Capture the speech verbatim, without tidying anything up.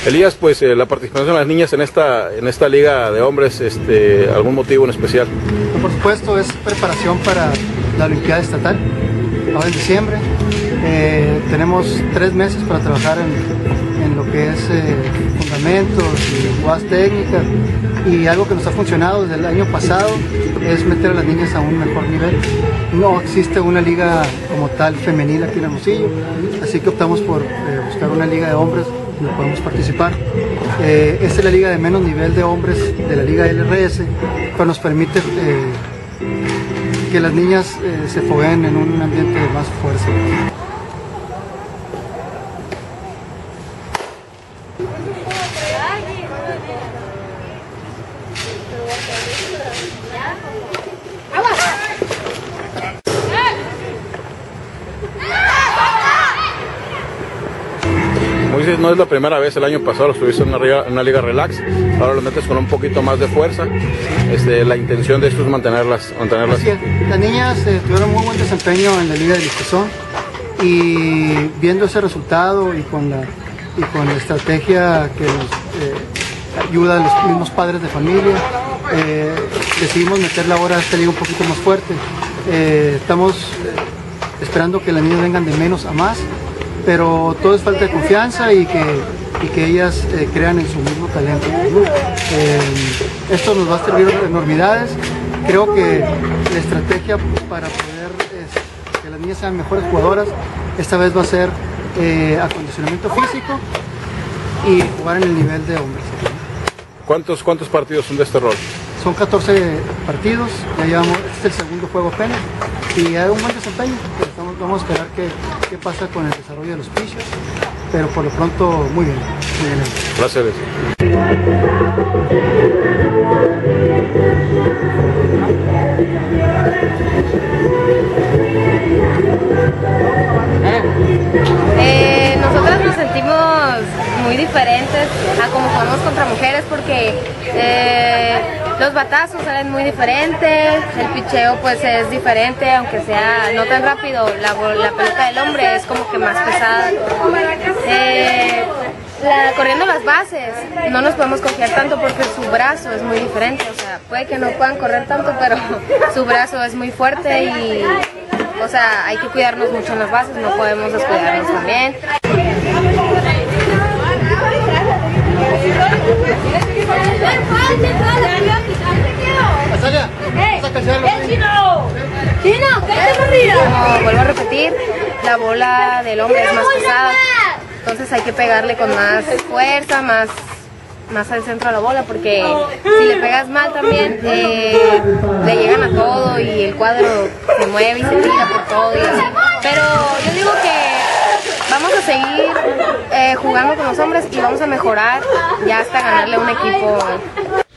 Elías, pues eh, la participación de las niñas en esta, en esta liga de hombres, este, ¿algún motivo en especial? Por supuesto, es preparación para la Olimpiada Estatal, ahora en diciembre. Eh, tenemos tres meses para trabajar en, en lo que es eh, fundamentos y jugadas técnicas, y algo que nos ha funcionado desde el año pasado es meter a las niñas a un mejor nivel. No existe una liga como tal femenil aquí en Hermosillo, así que optamos por eh, buscar una liga de hombres donde podemos participar. Eh, esta es la liga de menos nivel de hombres de la liga L R S, pero nos permite eh, que las niñas eh, se fogueen en un ambiente de más fuerza. No es la primera vez, el año pasado lo estuviste en una liga, en una liga relax, ahora lo metes con un poquito más de fuerza. Este, la intención de esto es mantenerlas. mantenerlas. Así es. Las niñas eh, tuvieron muy buen desempeño en la liga de Listezón, y viendo ese resultado y con la, y con la estrategia que nos eh, ayuda a los mismos padres de familia, eh, decidimos meterla ahora a esta liga un poquito más fuerte. Eh, estamos eh, esperando que las niñas vengan de menos a más, pero todo es falta de confianza y que, y que ellas eh, crean en su mismo talento. Eh, esto nos va a servir de enormidades. Creo que la estrategia para poder eh, que las niñas sean mejores jugadoras esta vez va a ser eh, acondicionamiento físico y jugar en el nivel de hombres. ¿Cuántos, cuántos partidos son de este rol? Son catorce partidos, ya llevamos, este es el segundo juego apenas, y hay un buen desempeño. Estamos, vamos a esperar qué, qué pasa con el desarrollo de los pitchers, pero por lo pronto muy bien. Muy bien. Gracias. Eh, nosotras nos sentimos muy diferentes a como jugamos contra mujeres, porque eh, los batazos salen muy diferentes, el picheo pues es diferente, aunque sea no tan rápido, la, la pelota del hombre es como que más pesada. Eh, la, corriendo las bases no nos podemos confiar tanto porque su brazo es muy diferente, o sea, puede que no puedan correr tanto, pero su brazo es muy fuerte y, o sea, hay que cuidarnos mucho en las bases, no podemos descuidarnos también. Como vuelvo a repetir, la bola del hombre es más pesada, entonces hay que pegarle con más fuerza, más, más al centro de la bola, porque si le pegas mal también eh, le llegan a todo y el cuadro se mueve y se tira por todo y así. Pero yo digo que vamos a seguir eh, jugando con los hombres y vamos a mejorar ya hasta ganarle a un equipo.